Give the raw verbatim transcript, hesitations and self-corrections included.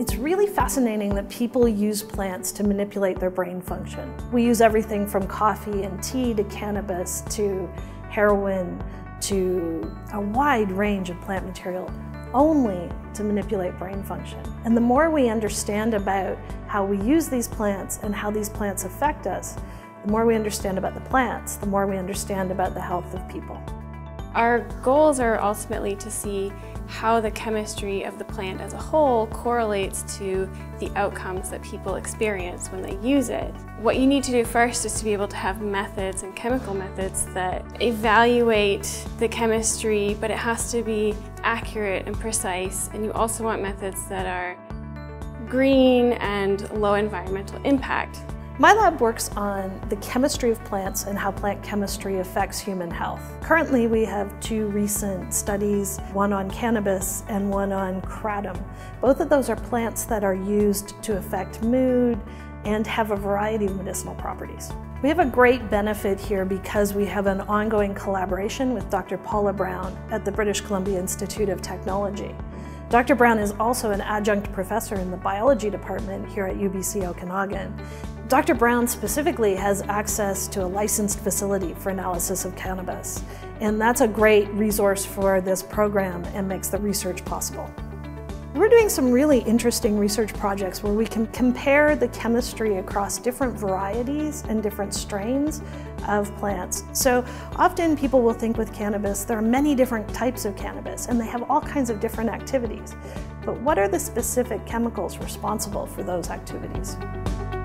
It's really fascinating that people use plants to manipulate their brain function. We use everything from coffee and tea to cannabis to heroin to a wide range of plant material only to manipulate brain function. And the more we understand about how we use these plants and how these plants affect us, the more we understand about the plants, the more we understand about the health of people. Our goals are ultimately to see how the chemistry of the plant as a whole correlates to the outcomes that people experience when they use it. What you need to do first is to be able to have methods and chemical methods that evaluate the chemistry, but it has to be accurate and precise, and you also want methods that are green and low environmental impact. My lab works on the chemistry of plants and how plant chemistry affects human health. Currently, we have two recent studies, one on cannabis and one on kratom. Both of those are plants that are used to affect mood and have a variety of medicinal properties. We have a great benefit here because we have an ongoing collaboration with Doctor Paula Brown at the British Columbia Institute of Technology. Doctor Brown is also an adjunct professor in the biology department here at U B C Okanagan. Doctor Brown specifically has access to a licensed facility for analysis of cannabis, and that's a great resource for this program and makes the research possible. We're doing some really interesting research projects where we can compare the chemistry across different varieties and different strains of plants. So often people will think with cannabis, there are many different types of cannabis and they have all kinds of different activities. But what are the specific chemicals responsible for those activities?